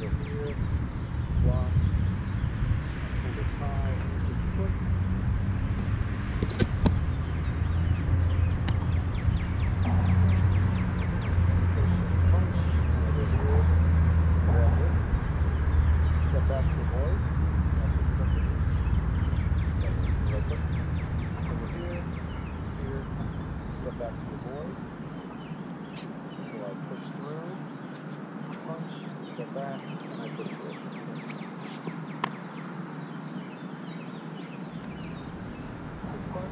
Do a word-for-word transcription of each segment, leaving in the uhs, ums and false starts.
go here, block, pull this high, and use the foot. Push and punch, and over here, grab this, step back to avoid. Actually, flip it. Right foot. Over here, here, step back to avoid. So I push through, punch, step back, and I push through. This part.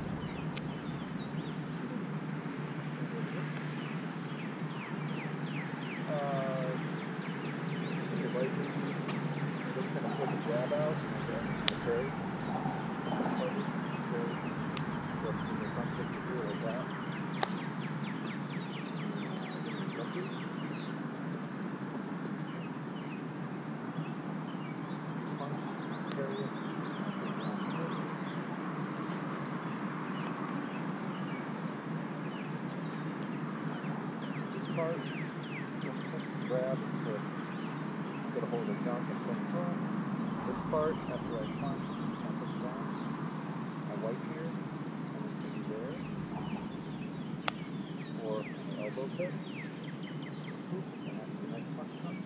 Uh, your right knee, just kind of pull the grab out, and then just carry. Carry. Go from your front kick to here like that. This part, just grab is to get a hold of the junk and turn firm. This part, after I punch, I push down. I wipe here, and this can be there. Or an elbow pit. And after the next punch comes.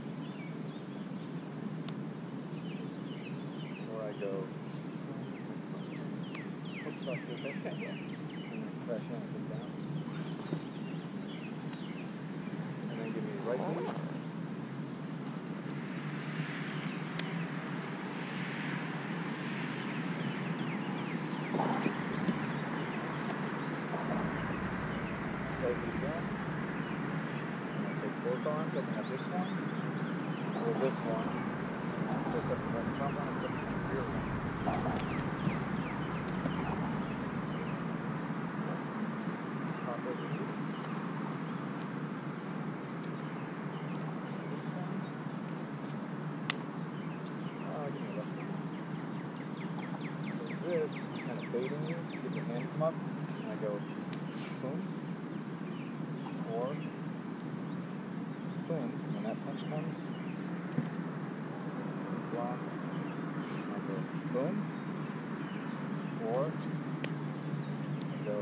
Or I go, oops, off your head, and then crash in and come down. And then give me the right knee. Right knee down. And I take both arms, I can have this one, or this one. So I step the right jump on, I step the rear one. Pop over here. This one. Oh, give me a left one. So this is kind of baiting you to get your hand come up. And I go boom. Or boom. When that punch comes, block. I go boom. Or I go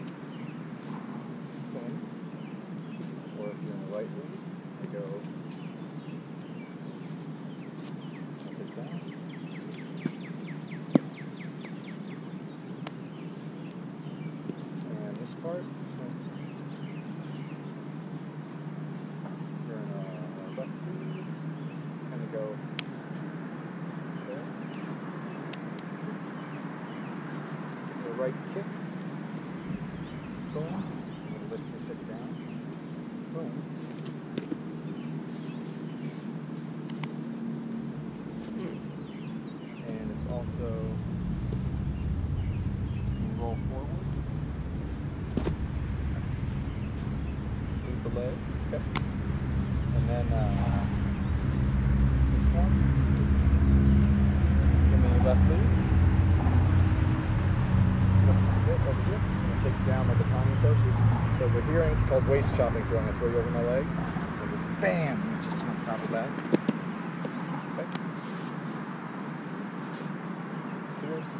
boom. Or if you're in the right lead, I go I take down. And this part, so you're in a left lead, kind of go there. The right kick, boom, I'm going to lift your sit down, boom. And it's also, you roll forward, lead the leg, okay. And then uh, this one, give me left lead. Over here, I'm going to take you down like a Tommy Toshi. So over here, it's called waist chopping throwing. I throw you over my leg. So bam, and just on top of that. Okay. Here's.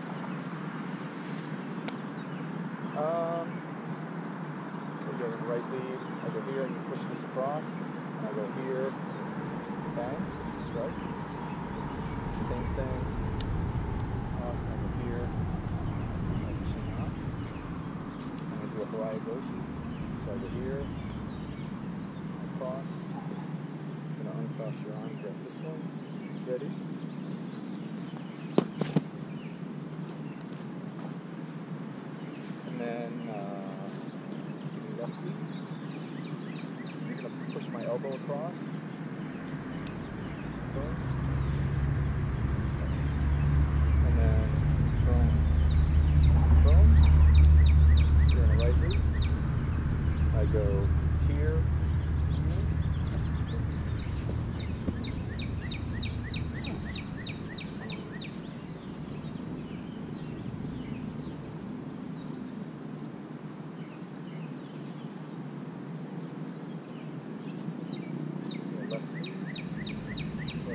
Um. So you go in the right lead. I go here and you push this across. And I go here. Bang. It's a strike. Same thing. Cross. And I go here. Hawaii Boshi. So I go here, across, I'm going to uncross your arm, grab this one, ready. And then, uh, give me left knee. I'm going to push my elbow across. Boom. And then, boom. Boom. You're in a right knee. I go here,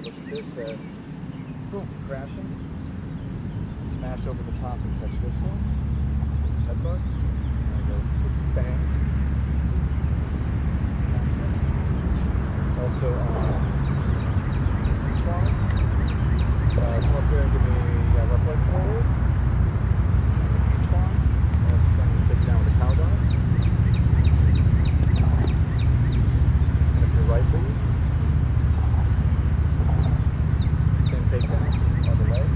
look at this as, boom, crashing. Smash over the top and catch this one. Headbutt. And I go, bang. Also on reach arm. Uh, come up here and give me uh, left leg forward. And the reach arm. That's, I'm going to take you down with a cow dive. And if you're right lead, same takedown, just other leg.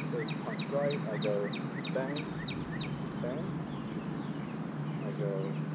Punch right, I go bang, bang, I go